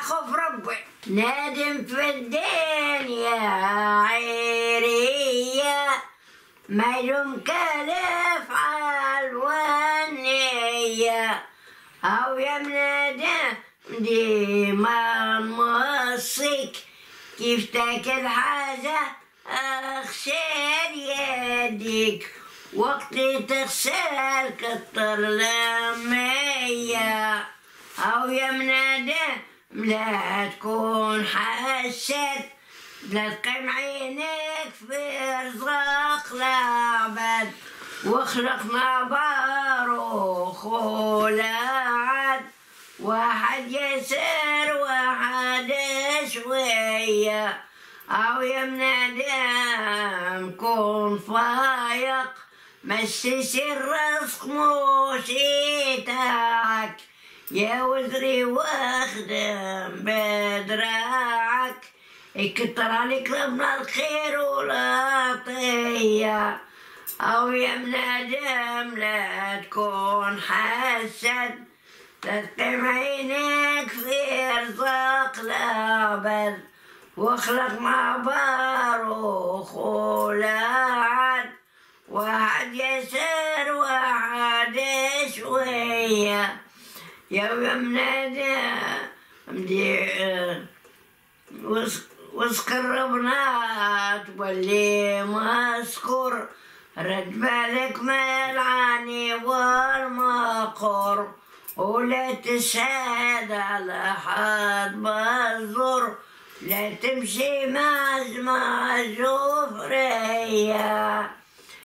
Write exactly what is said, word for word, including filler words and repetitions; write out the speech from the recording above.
خوف ربي. نادم في الدنيا عيرية ما يمكن افعل والنية او يا منادم ديما موصيك كيف تاكل حاجة اغسل يديك وقت تغسل كتر المية او يا منادم لا تكون حسد لا تقيم عينيك في رزق العباد وخلقنا باروخ ولعد واحد يسر واحد شوية او يا منادم كون فايق مسس الرزق موشيتك يا وزري واخدم بدراعك يكتر عليك ربنا الخير والعطية او يا منادم لا تكون حسد لا تقيم عينيك في رزق العباد واخلق مع باروخ ولعد واحد يسر واحد شوية يا منادم واذكر ربنا تولي مذكور رد بالك من العاني والمقر ولا تسعد على حد مزور لا تمشي مع زمع زفرية.